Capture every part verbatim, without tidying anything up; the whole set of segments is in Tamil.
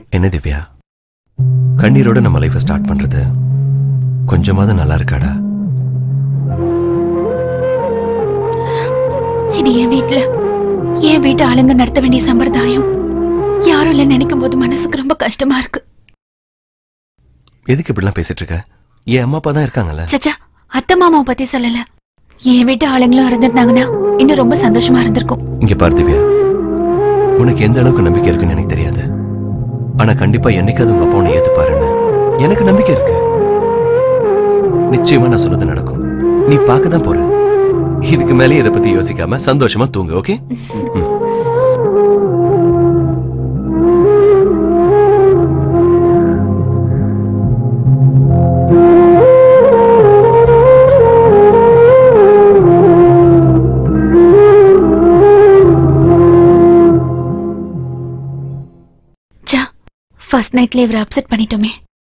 என்ன திவ்யா, கண்ணீரோட நம்ம லைஃபை ஸ்டார்ட் பண்றது கொஞ்சமாவது நல்லா இருக்காடா? இது என் வீட்டுல என் வீட்டு ஆளுங்க நடத்த வேண்டிய சம்பிரதாயம். யாரும் இல்ல நினைக்கும் போது மனசுக்கு ரொம்ப கஷ்டமா இருக்கு. எதுக்கு இப்படிலாம் பேசிட்டு இருக்க? என் அம்மா அப்பா தான் இருக்காங்கல்ல. சச்சா, அத்தை மாமாவை பத்தி சொல்லல. என் வீட்டு ஆளுங்களும் இருந்திருந்தாங்கன்னா இன்னும் ரொம்ப சந்தோஷமா இருந்திருக்கும். இங்க பாரு திவ்யா, உனக்கு எந்த அளவுக்கு நம்பிக்கை இருக்குன்னு எனக்கு தெரியாது. ஆனா கண்டிப்பா என்னைக்காவது உங்க அப்பா உன்னை ஏத்துப்பாருன்னு எனக்கு நம்பிக்கை இருக்கு. நிச்சயமா நான் சொன்னது நடக்கும். நீ பார்க்க தான் போற. இதுக்கு மேலே இதை பத்தி யோசிக்காம சந்தோஷமா தூங்கு. ஓகே? ஃபர்ஸ்ட் நைட்ல இவரை அப்செட் பண்ணிட்டோமே.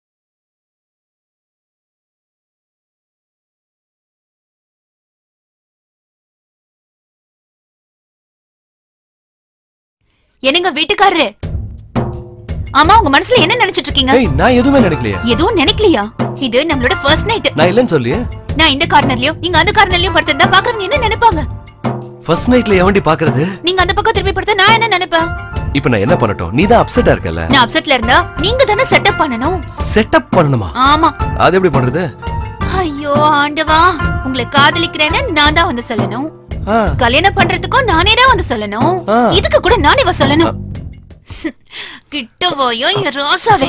என்னங்க வீட்டுக்காரரு, ஆமா உங்க மனசுல என்ன நினைச்சிட்டு இருக்கீங்க? நான் எதுவுமே நினைக்கலையா. எதுவும் நினைக்கலையா? இது நம்மளோட ஃபர்ஸ்ட் நைட். நான் இல்லன்னு சொல்லியே. நான் இந்த கார்னர்லயும் நீங்க அந்த கார்னர்லயும் படுத்திருந்தா பாக்குறவங்க என்ன நினைப்பாங்க? ஃபர்ஸ்ட் நைட்ல எவண்டி பாக்குறது? நீங்க அந்த பக்கம் திரும்பி படுத்தா நான் என்ன நினைப்பேன்? இப்போ நான் என்ன பண்ணட்டும்? நீ தான் அப்செட்டா இருக்கல. நான் அப்செட்ல இருந்தா நீங்க தான செட்டப் பண்ணனும். செட்டப் பண்ணனுமா? ஆமா. அது எப்படி பண்றது? ஐயோ ஆண்டவா, உங்களை காதலிக்கிறேன்னு நான் தான் வந்து சொல்லணும். கல்யாணம் பண்றதுக்கும் நானே தான் வந்து சொல்லணும். இதுக்கு கூட நானே வ சொல்லணும். கிட்ட போயோ என் ரோசாவே.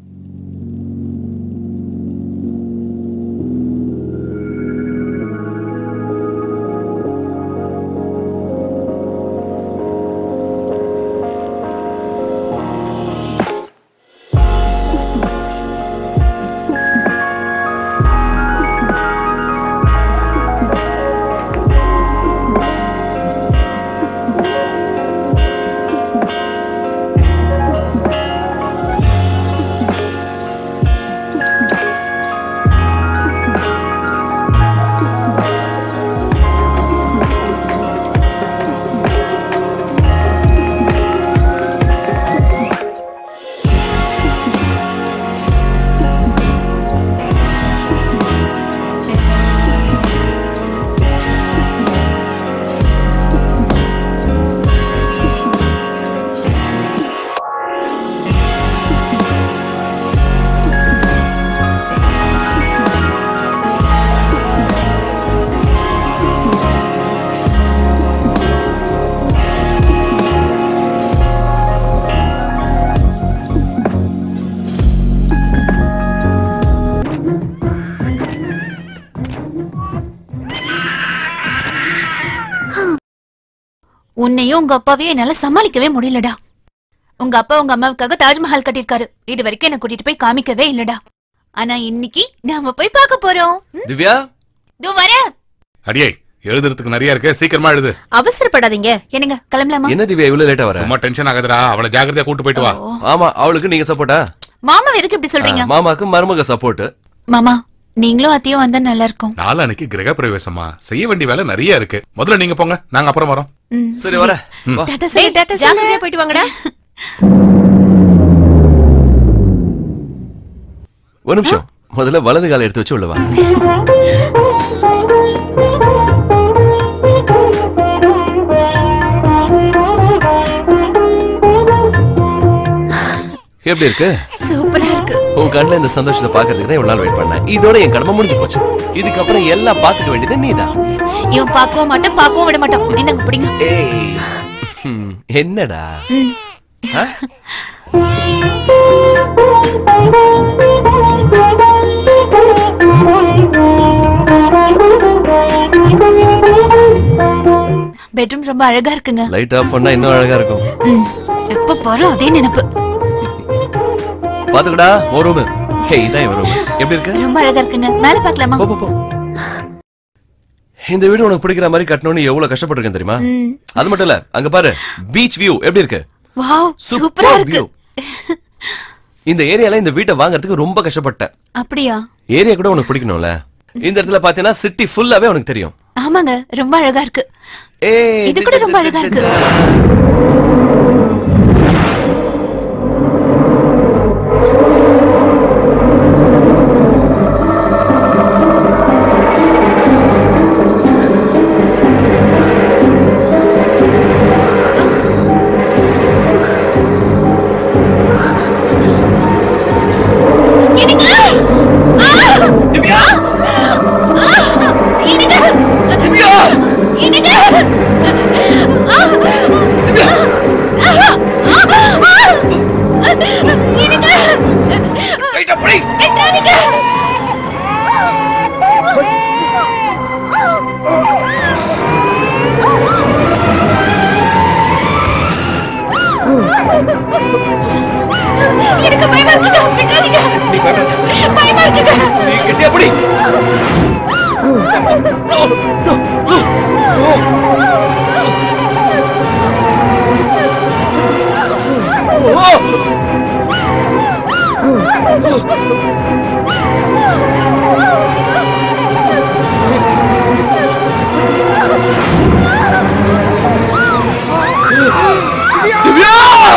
உன்னையும் உங்க அப்பாவையும் என்னால சமாளிக்கவே முடியலடா. உங்க அப்பா உங்க அம்மாவுக்காக தாஜ்மஹால் கட்டிருக்காரு. இது வரைக்கும் என்ன கூட்டிட்டு போய் காமிக்கவே இல்லடா. ஆனா இன்னைக்கு நாம போய் பார்க்க போறோம். திவ்யா, தோ வர. அடியே, எழுதுறதுக்கு நிறைய இருக்கு, சீக்கிரமா எழுது. அவசரப்படாதீங்க. என்னங்க கிளம்பலாமா? என்ன திவ்யா இவ்வளவு லேட்டா வர? சும்மா டென்ஷன் ஆகாதடா. அவளை ஜாக்கிரதையா கூட்டி போயிட்டு வா. ஆமா, அவளுக்கு நீங்க சப்போர்ட்டா? மாமா எதுக்கு இப்படி சொல்றீங்க? மாமாக்கு மருமக சப்போர்ட். மாமா நீங்களும் அத்தையும் வந்தா நல்லா இருக்கும். நாளைக்கு கிரக பிரவேசமா, செய்ய வேண்டிய வேலை நிறைய இருக்கு. முதல்ல நீங்க போங்க, நாங்க அப்புறம் வரோம். சரி வர. டாடா சரி, டாடா ஜாக்கிரதையா போயிட்டு வாங்கடா. ஒரு நிமிஷம், முதல்ல வலது காலை எடுத்து வச்சு உள்ள வா. எப்படி இருக்கு? சூப்பரா இருக்கு. உன் கண்ணுல இந்த சந்தோஷத்தை பாக்குறதுக்கு தான் இவ்வளவு நாள் வெயிட் பண்ணேன். இதோட என் கடமை முடிஞ்சு போச்சு. இதுக்கப்புறம் எல்லாம் பாத்துக்க வேண்டியது நீதான். இவன் பாக்கவும் மாட்டேன், பாக்கவும் விட மாட்டான். என்னங்க பிடிங்க. ஏய் என்னடா? பெட்ரூம் ரொம்ப அழகா இருக்குங்க. லைட் ஆஃப் பண்ணா இன்னும் அழகா இருக்கும். எப்ப பாரு அதே நினைப்பு. பாத்துக்கடா ஒரு ரூம். ஹே இதான் ஒரு ரூம். எப்படி இருக்கு? ரொம்ப அழகா இருக்குங்க. மேல பார்க்கலாமா? போ போ. இந்த வீடு உனக்கு பிடிக்கிற மாதிரி கட்டணும்னு எவ்வளவு கஷ்டப்பட்டிருக்கேன் தெரியுமா? அது மட்டும் இல்ல, அங்க பாரு பீச் வியூ எப்படி இருக்கு? வாவ் சூப்பரா இருக்கு. இந்த ஏரியால இந்த வீட்டை வாங்குறதுக்கு ரொம்ப கஷ்டப்பட்டேன். அப்படியா? ஏரியா கூட உனக்கு பிடிக்கணும்ல. இந்த இடத்துல பாத்தீனா சிட்டி ஃபுல்லாவே உனக்கு தெரியும். ஆமாங்க, ரொம்ப அழகா இருக்கு. ஏய் இது கூட ரொம்ப அழகா இருக்கு. இருங்க. டைட்டா புடி. எட்டாதீங்க. எனக்கு பயமா இருக்குங்க. எட்டாதீங்க. நீ பயப்படாத. பயமா இருக்குங்க. நீ கெட்டியா புடி. No no no. Divya!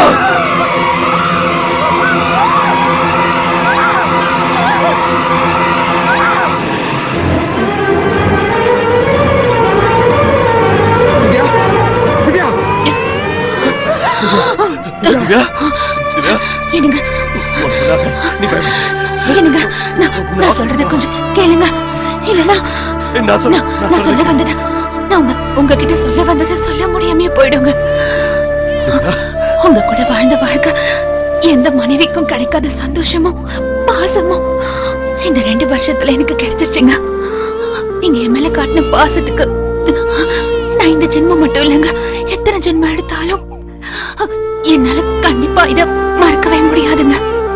Divya Divya என்னங்க நீ பயப்பட. என்னங்க நான் நான் சொல்றத கொஞ்சம் கேளுங்க. இல்லனா நான் சொல்ல நான் சொல்ல வந்தத நான் உங்க உங்ககிட்ட சொல்ல வந்தத சொல்ல முடியாமயே போய்டுங்க. உங்க கூட வாழ்ந்த வாழ்க்கை எந்த மனைவிக்கும் கிடைக்காத சந்தோஷமும் பாசமும் இந்த ரெண்டு வருஷத்துல எனக்கு கிடைச்சிருச்சுங்க. நீங்க என் மேல காட்டின பாசத்துக்கு நான் இந்த ஜென்மம் மட்டும் இல்லைங்க, எத்தனை ஜென்மம் எடுத்தாலும் என்னால கண்டிப்பா இத மறக்கவே முடியாதுங்க.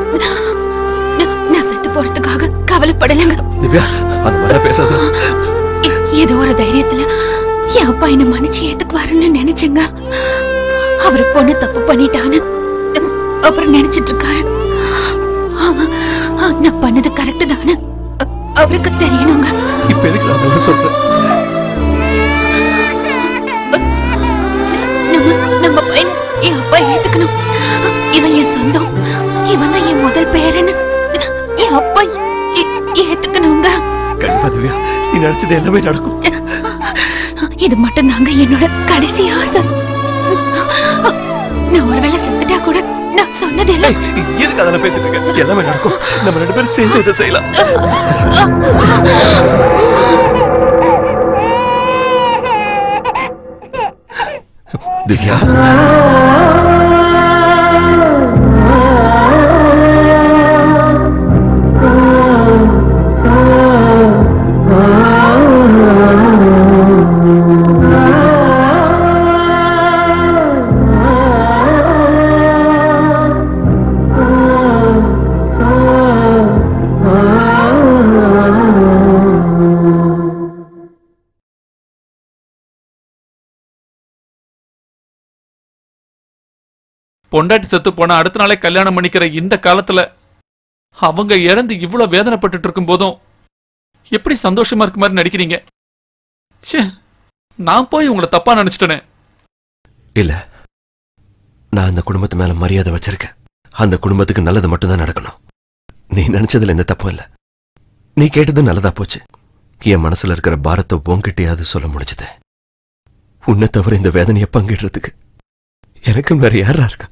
நான் செத்து போறதுக்காக கவலைப்படலைங்க. திவ்யா அந்த மாதிரி பேசாத. ஏதோ ஒரு தைரியத்துல என் அப்பா என்ன மன்னிச்சு ஏத்துக்குவாருன்னு நினைச்சேங்க. அவரு பொண்ணு தப்பு பண்ணிட்டான்னு அப்புறம் நினைச்சிட்டு இருக்காரு. நான் பண்ணது கரெக்ட் தானே அவருக்கு தெரியணுங்க. இப்ப எதுக்கு நான் சொல்றேன்? நம்ம நம்ம பையனை என் அப்பா ஏத்துக்கணும். இவன் என் சொந்தம், இவன் தான் என் முதல் பேரன்னு என் அப்பா ஏத்துக்கணுங்க. கண்டிப்பா திவ்யா, நீ நினைச்சது எல்லாமே நடக்கும். இது மட்டும் தாங்க என்னோட கடைசி ஆசை. நான் ஒருவேளை செத்துட்டா கூட நான் சொன்னதில்லை. எதுக்கு அதெல்லாம் பேசிட்டு இருக்க? எல்லாமே நடக்கும். நம்ம ரெண்டு பேரும் சேர்ந்து இதை செய்யலாம். திவ்யா பொண்டாட்டி செத்து போனா அடுத்த நாளே கல்யாணம் பண்ணிக்கிற இந்த காலத்துல அவங்க இறந்து இவ்வளவு வேதனைப்பட்டு இருக்கும் போதும் எப்படி சந்தோஷமா இருக்க மாதிரி நடிக்கிறீங்க? ச்சே, நான் போய் உங்களை தப்பா நினைச்சிட்டேனே. இல்ல, நான் அந்த குடும்பத்து மேல மரியாதை வச்சிருக்கேன். அந்த குடும்பத்துக்கு நல்லது மட்டும்தான் நடக்கணும். நீ நினைச்சதுல எந்த தப்பும் இல்ல. நீ கேட்டது நல்லதா போச்சு. என் மனசுல இருக்கிற பாரத்தை உன்கிட்டயாவது சொல்ல முடிஞ்சது. உன்னை தவிர இந்த வேதனையை பங்கிடுறதுக்கு எனக்கும் வேற யாரா இருக்கா?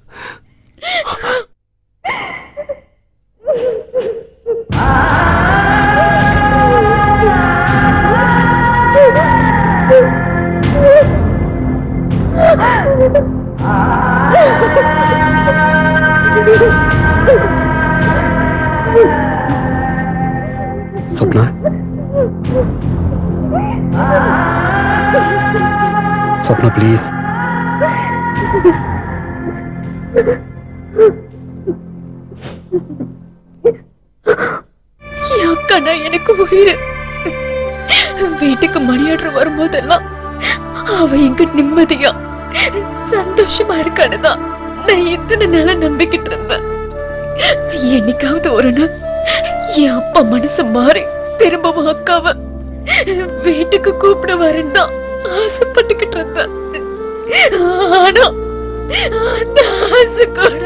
स्वप्ना, स्वप्ना प्लीज. அக்கா எனக்கு உயிர். வீட்டுக்கு மணியாடுற வரும்போதெல்லாம் அவ எங்க நிம்மதியா சந்தோஷமா இருக்கானுதான் நான் இத்தனை நாள நம்பிக்கிட்டு இருந்தேன். என்னைக்காவது ஒரு நாள் என் அப்பா மனசு மாறி திரும்பவும் அக்காவ வீட்டுக்கு கூப்பிட வரேன்னு ஆசைப்பட்டுக்கிட்டு இருந்தேன். ஆனா அந்த ஆசை கூட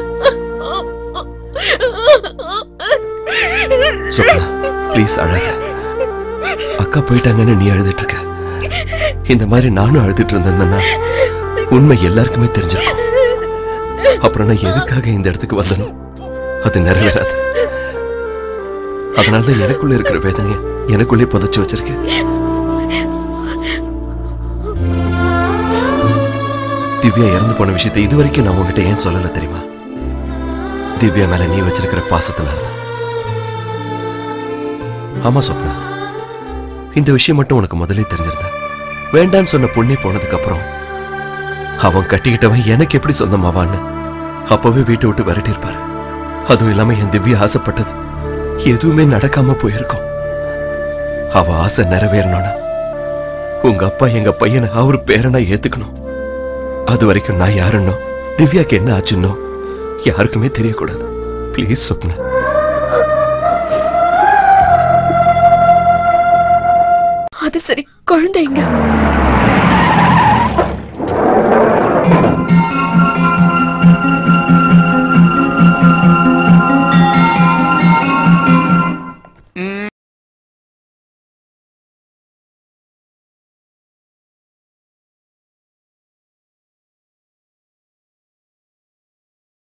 ப்ளீஸ் அழாத. அக்கா போயிட்டாங்கன்னு நீ அழுதுட்டு இருக்க. இந்த மாதிரி நானும் அழுதுட்டு இருந்தேன்னா உண்மை எல்லாருக்குமே தெரிஞ்சிருக்கும். அப்புறம் நான் எதுக்காக இந்த இடத்துக்கு வந்தனோ அது நிறைவேறாது. அதனாலதான் எனக்குள்ள இருக்கிற வேதனைய எனக்குள்ளே புதைச்சு வச்சிருக்கேன். திவ்யா இறந்து போன விஷயத்தை இதுவரைக்கும் நான் உங்ககிட்ட ஏன் சொல்லல தெரியுமா? திவ்யா மேல நீ வச்சிருக்கிற பாசத்தினாலதான். ஆமா சொப்னா, இந்த விஷயம் மட்டும் உனக்கு முதலே தெரிஞ்சிருந்தா வேண்டான்னு சொன்ன பொண்ணே போனதுக்கு அப்புறம் அவன் கட்டிக்கிட்டவன் எனக்கு எப்படி சொந்தமாவான்னு அப்பவே வீட்டை விட்டு விரட்டி இருப்பாரு. அதுவும் இல்லாம என் திவ்யா ஆசைப்பட்டது எதுவுமே நடக்காம போயிருக்கும். அவ ஆசை நிறைவேறணும்னா உங்க அப்பா எங்க பையனை அவரு பேரனா ஏத்துக்கணும். அது வரைக்கும் நான் யாருன்னோ திவ்யாக்கு என்ன ஆச்சுன்னோ யாருக்குமே தெரியக்கூடாது. பிளீஸ் சொப்னா. அது சரி, குழந்தைங்க